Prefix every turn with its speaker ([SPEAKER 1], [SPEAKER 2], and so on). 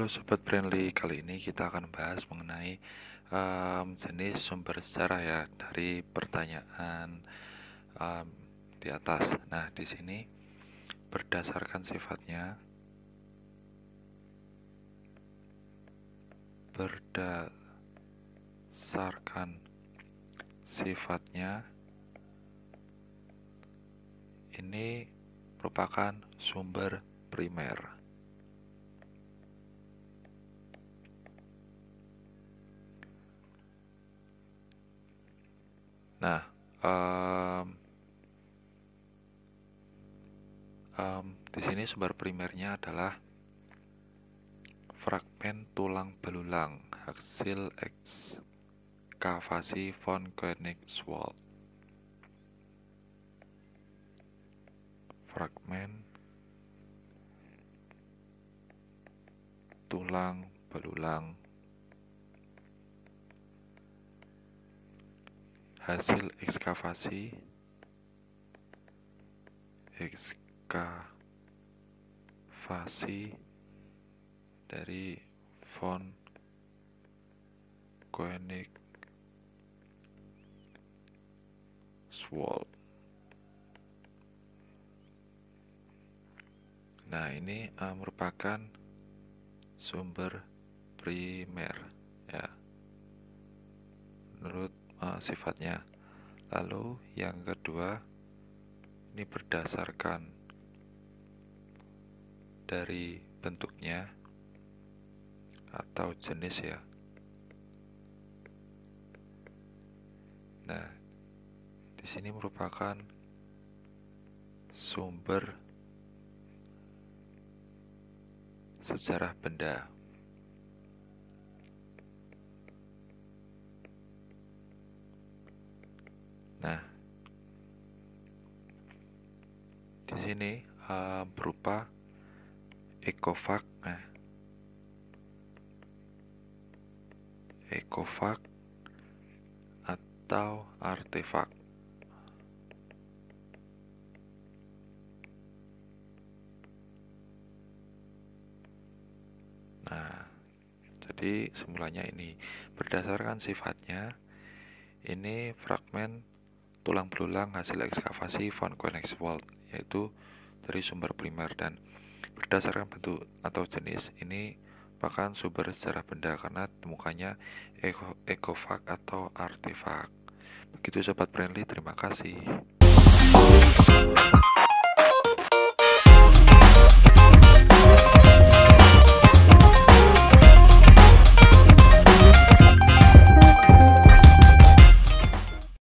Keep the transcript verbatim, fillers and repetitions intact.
[SPEAKER 1] Sobat Friendly, kali ini kita akan bahas mengenai um, jenis sumber sejarah ya dari pertanyaan um, di atas. Nah, di sini berdasarkan sifatnya, berdasarkan sifatnya ini merupakan sumber primer. Nah, um, um, di sini sumber primernya adalah fragmen tulang belulang hasil ekskavasi von Koenigswald. Fragmen tulang belulang hasil ekskavasi ekskavasi dari von Koenigswald. Nah, ini uh, merupakan sumber primer ya menurut uh, sifatnya. Lalu yang kedua, ini berdasarkan dari bentuknya atau jenis ya. Nah, di sini merupakan sumber sejarah benda. Nah, di sini uh, berupa ekofag, nah, ekofag atau artefak. Nah, jadi semulanya ini berdasarkan sifatnya, ini fragmen tulang belulang hasil ekskavasi von Koenigswald, yaitu dari sumber primer, dan berdasarkan bentuk atau jenis ini merupakan sumber sejarah benda karena temukannya ekofag atau artefak. Begitu Sobat Friendly, terima kasih.